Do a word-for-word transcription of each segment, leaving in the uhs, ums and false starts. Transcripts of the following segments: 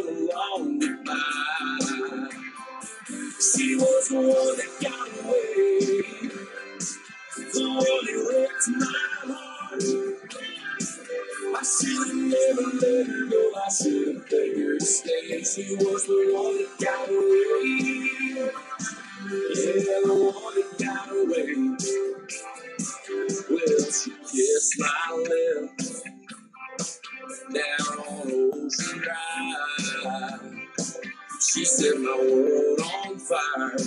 along goodbye. She was the one that got away, the one who wrecked my heart. I should have never let her go, I should have begged her to stay. She was the one that got away, yeah, the one that got away. Well, she kissed my lips down on Ocean Drive. She set my world on fire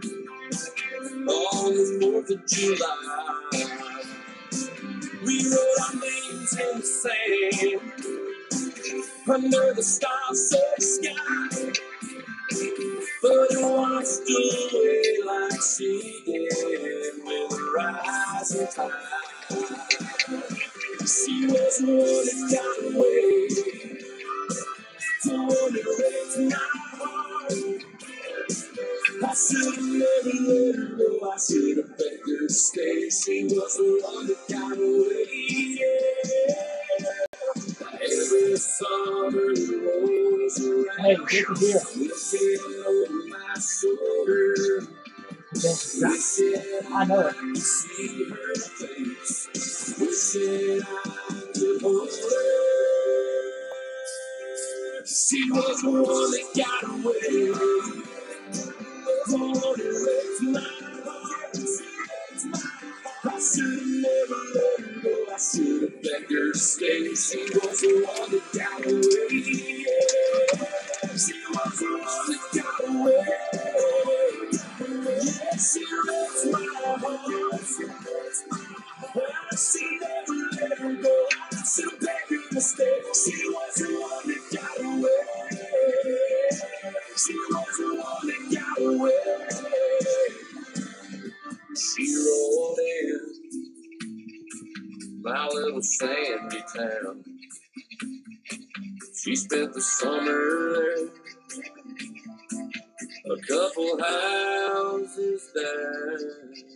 on the fourth of July. We wrote our names in the sand under the star-set sky, but it washed away like she did with the rising tide. She was the one that got away, the one that wrecked my heart. I should have never let her go, I should have begged her to stay. She was the one that got away, yeah. Every summer the rolls around, hey, good to hear. Looking over my shoulder, wishing I know it. Could see her face, wishing I could hold her. She was the one that got away, the one that wrecked my heart. I should have never let her go, I should have begged her to stay. She was the one that got away, yeah. She was the one that got away, yeah. She wrecked my heart. I should never let her go, I should have begged her to stay. She was the one that got away, she was the one that got away. She rolled in my little sandy town. She spent the summer there, a couple houses down.